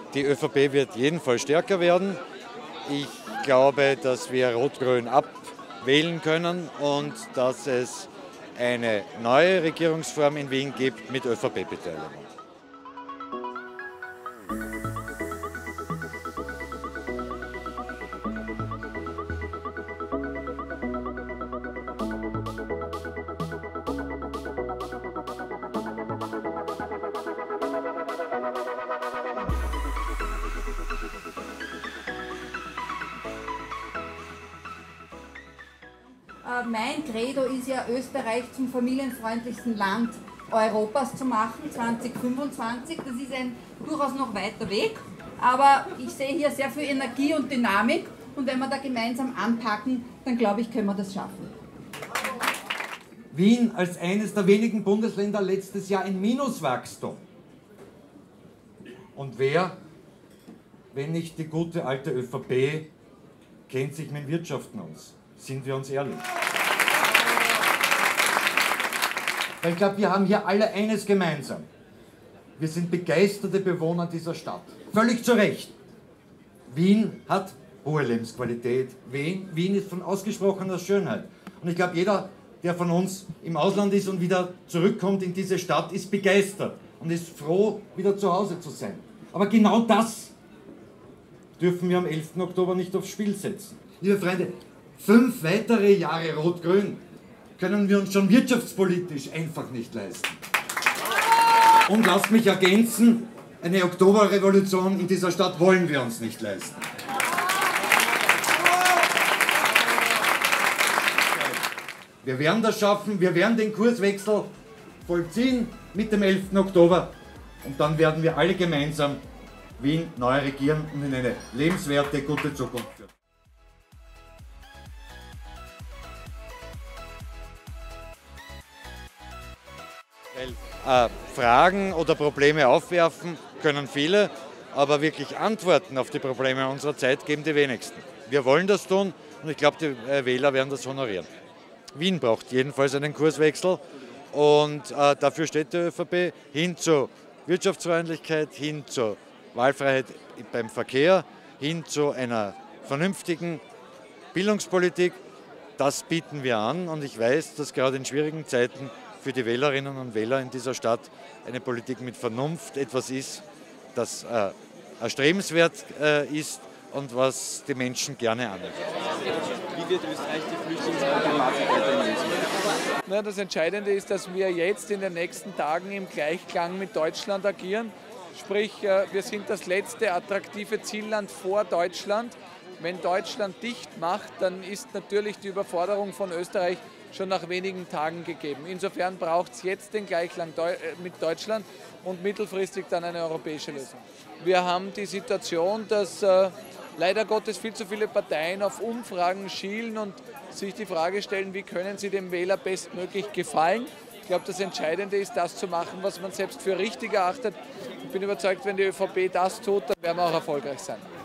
Die ÖVP wird jedenfalls stärker werden. Ich glaube, dass wir Rot-Grün abwählen können und dass es eine neue Regierungsform in Wien gibt mit ÖVP-Beteiligung. Mein Credo ist ja, Österreich zum familienfreundlichsten Land Europas zu machen, 2025. Das ist ein durchaus noch weiter Weg, aber ich sehe hier sehr viel Energie und Dynamik und wenn wir da gemeinsam anpacken, dann glaube ich, können wir das schaffen. Wien als eines der wenigen Bundesländer letztes Jahr ein Minuswachstum. Und wer, wenn nicht die gute alte ÖVP, kennt sich mit Wirtschaften aus? Sind wir uns ehrlich? Weil ich glaube, wir haben hier alle eines gemeinsam. Wir sind begeisterte Bewohner dieser Stadt. Völlig zu Recht. Wien hat hohe Lebensqualität. Wien ist von ausgesprochener Schönheit. Und ich glaube, jeder, der von uns im Ausland ist und wieder zurückkommt in diese Stadt, ist begeistert und ist froh, wieder zu Hause zu sein. Aber genau das dürfen wir am 11. Oktober nicht aufs Spiel setzen. Liebe Freunde, 5 weitere Jahre Rot-Grün können wir uns schon wirtschaftspolitisch einfach nicht leisten. Und lasst mich ergänzen, eine Oktoberrevolution in dieser Stadt wollen wir uns nicht leisten. Wir werden das schaffen, wir werden den Kurswechsel vollziehen mit dem 11. Oktober und dann werden wir alle gemeinsam Wien neu regieren und in eine lebenswerte, gute Zukunft führen. Fragen oder Probleme aufwerfen können viele, aber wirklich Antworten auf die Probleme unserer Zeit geben die wenigsten. Wir wollen das tun und ich glaube, die Wähler werden das honorieren. Wien braucht jedenfalls einen Kurswechsel und dafür steht die ÖVP hin zur Wirtschaftsfreundlichkeit, hin zur Wahlfreiheit beim Verkehr, hin zu einer vernünftigen Bildungspolitik. Das bieten wir an und ich weiß, dass gerade in schwierigen Zeiten für die Wählerinnen und Wähler in dieser Stadt eine Politik mit Vernunft etwas ist, das erstrebenswert ist und was die Menschen gerne annehmen. Wie wird Österreich die Flüchtlingsproblematik weiter lösen? Das Entscheidende ist, dass wir jetzt in den nächsten Tagen im Gleichklang mit Deutschland agieren. Sprich, wir sind das letzte attraktive Zielland vor Deutschland. Wenn Deutschland dicht macht, dann ist natürlich die Überforderung von Österreich schon nach wenigen Tagen gegeben. Insofern braucht es jetzt den Gleichklang mit Deutschland und mittelfristig dann eine europäische Lösung. Wir haben die Situation, dass leider Gottes viel zu viele Parteien auf Umfragen schielen und sich die Frage stellen, wie können sie dem Wähler bestmöglich gefallen. Ich glaube, das Entscheidende ist, das zu machen, was man selbst für richtig erachtet. Ich bin überzeugt, wenn die ÖVP das tut, dann werden wir auch erfolgreich sein.